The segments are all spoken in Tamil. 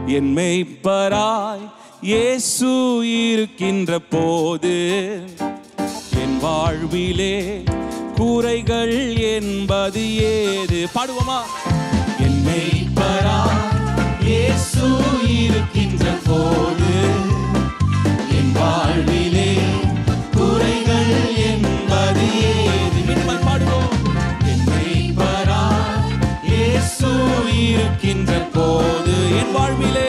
என் மேய்ப்பராய் இயேசு இருக்கின்ற போது என் வாழ்விலே குறைகள் என்பது ஏது? பாடுவோமா? என் மேய்ப்பராய் இயேசு இருக்கின்ற போது என் வாழ்விலே குறைகள் என்பது ஏது? மீண்டும் பாடுவோம். என் மேய்ப்பராய் இயேசு இருக்கின்ற போது என் வாழ்விலே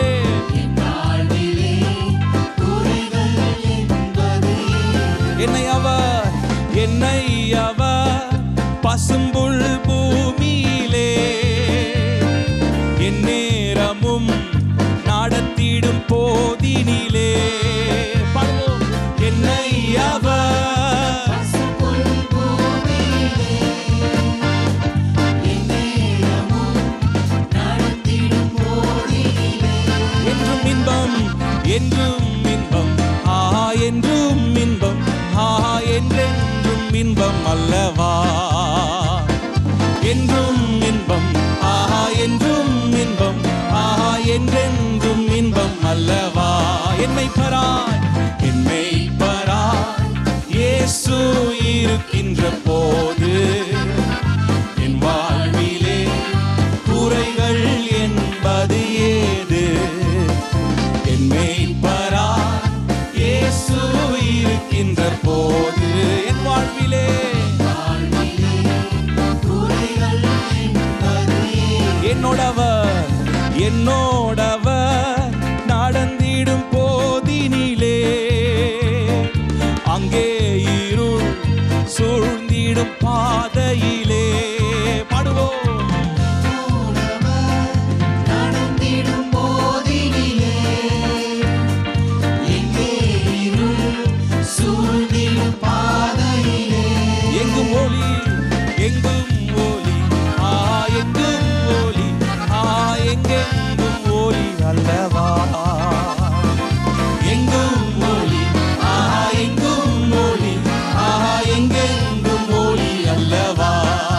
குறைகள் என்பது ஏது? என்னை அவர் பசும்புல் பூமியிலே என் நேரமும் நடத்திடும் போதினிலே. பாடுவோம். என்னை அவர் பசும்புல் பூமியிலே என் நேரமும் நடத்திடும் போதினிலே. என்றும் இன்பம், என்றும் இன்பம், ஆஹா என்றும் இன்பம், ஆஹா என்றென்றும் இன்பம் அல்லவா? என்றும் இன்பம், ஆஹா என்றும் இன்பம், ஆஹா என்றென்றும் இன்பம் அல்லவா? என் மேய்ப்பராய் இயேசு இருக்கின்ற போது என் வாழ்விலே குறைகள் என்பது ஏது? என் மேய்ப்பராய் இயேசு இருக்கின்ற போது என் வாழ்விலே என்னோடவர் நடந்திடும் போதினிலே அங்கே இருள் சூழ்ந்திடும் பாதையிலே. பாடுவோம். நடந்திடும் போதினிலே எங்கே இருள் சூழ்ந்திடும் பாதையிலே. எங்கும் ஒளி, எங்கும் ஒளி, எங்கும் ஒளி, எங்கெங்கும் ஒளி அல்லவா? எங்கும் ஒளி, எங்கும் ஒளி, எங்கெங்கும் ஒளி அல்லவா?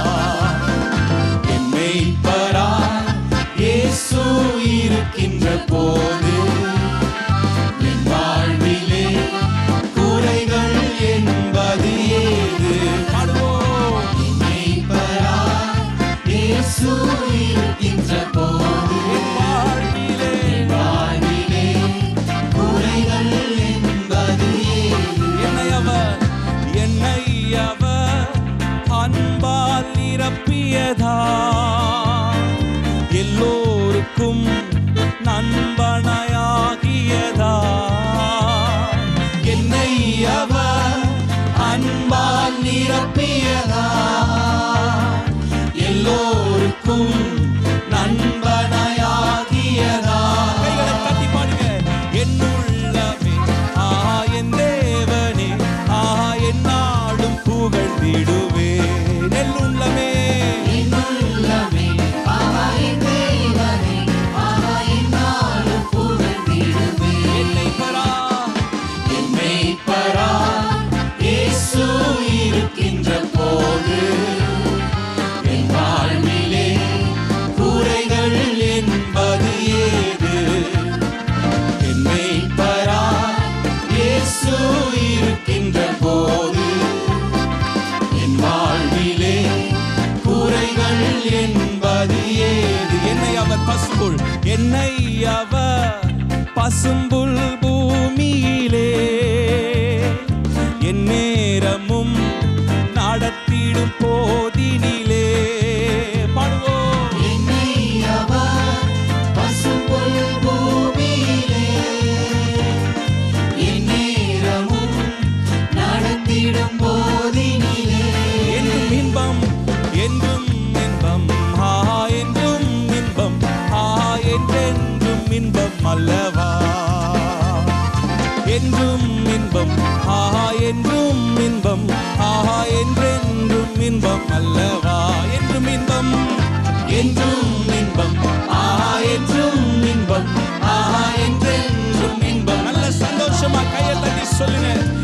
என் மேய்ப்பராய் இயேசு இருக்கின்ற போது என் வாழ்விலே குறைகள் என்பது ஏது? பாடுவோம். என் மேய்ப்பராய் இயேசு இருக்கின்ற போது அன்பால் நிரப்பியதா எல்லோருக்கும் நண்பனாயாகியதா? என்னை அவர் அன்பால் நிரப்பியதா எல்லோருக்கும் நண்பனாயாகியதா? கைகளை தட்டி பாடுங்க. என்னுள்ளமே என் தேவனே, என்னாலும் புகழ்ந்திடுவே. நெல்லுள்ளமே, என்னுள்ளமே என் தேவனே, என்னாலும் புகழ்ந்திடுவே. என் மேய்ப்பராய் இயேசு இருக்கின்ற போது என் வாழ்விலே குறைகள் என்பது ஏது? என் மேய்ப்பராய் இயேசு இருக்கின்ற போது என் வாழ்விலே குறைகள் என்பது ஏது? என்னை அவர் பசும்புல் பூமியிலே என் நேரமும் நடத்திடும் போதினிலே. பாடுவோம். என்னை அவர் பசும்புல் பூமியிலே என் நேரமும் நடத்திடும் போதினிலே. என்றும் இன்பம், என்றும் இன்பம், என்றும் இன்பம், என்றென்றும் இன்பம் அல்லவா? என்றும் இன்பம், என்றும் இன்பம், என்றென்றும் இன்பம் அல்லவா? என்றும் இன்பம், என்றும் இன்பம், என்றும் இன்பம், என்றென்றும் இன்பம். நல்ல சந்தோஷமா கையை தட்டி சொல்லுங்க.